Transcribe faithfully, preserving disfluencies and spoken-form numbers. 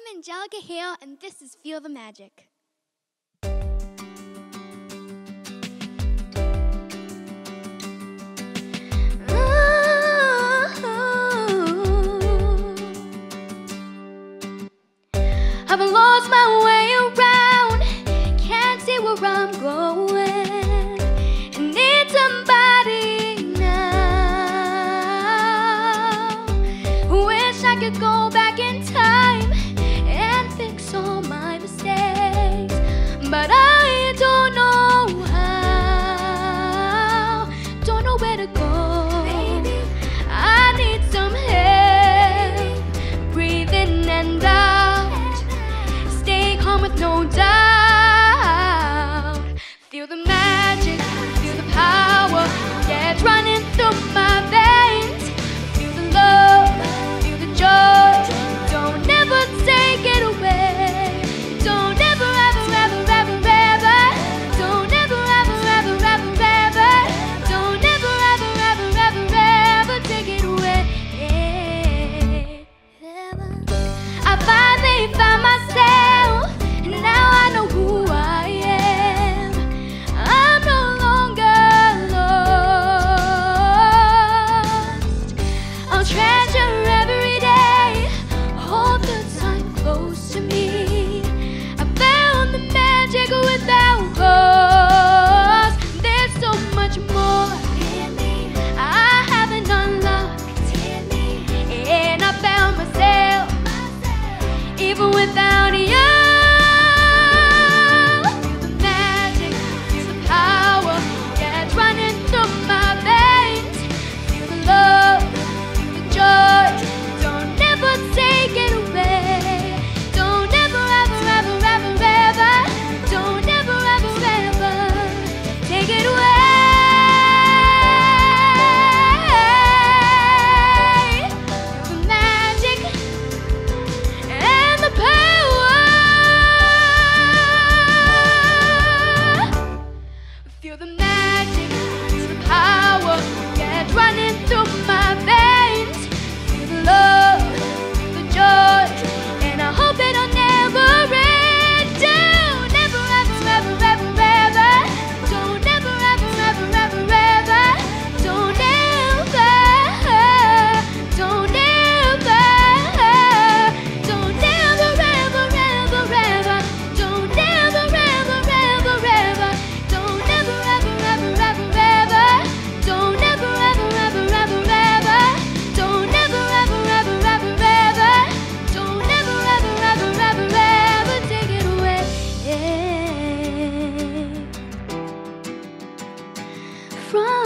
I'm Angelica Hale, and this is Feel the Magic. I've lost my way around, can't see where I'm going, and need somebody now. Wish I could go back in time and fix all my mistakes, but I don't know how, don't know where to go. Baby, I need some help, breathe in and out, stay calm with no doubt. Feel the magic, feel the power, yeah, it's running through my veins. Feel the love, feel the joy, don't ever take it away. Don't ever, ever, ever, ever, ever, don't ever, ever, ever, ever, ever, don't ever, ever, ever, ever, ever take it away. I finally found myself, and now I know who I am. I'm no longer lost. I'll treasure every day, hold the time close to me. I found the magic without cost. There's so much more in me I haven't unlocked in me, and I found myself even without you. Feel the magic, feel the power, yeah, it's running through my veins. Feel the love, feel the joy, don't ever take it away. Don't ever, ever, ever, ever, ever, don't ever, ever, ever take it away. Feel the magic and the power. Feel the magic, feel the power, yeah, it's running through my veins. Feel the love, feel the joy, and I hope it'll never end. Don't ever, ever, ever, ever, ever, don't ever, ever, ever, ever, ever, don't ever, don't ever, don't ever, ever, ever, ever, don't ever, ever, ever, ever, don't ever, ever, ever, ever, ever, don't ever, ever, ever, ever, ever, don't ever, ever, ever, ever, ever, don't ever, ever, ever, ever, ever take it away. From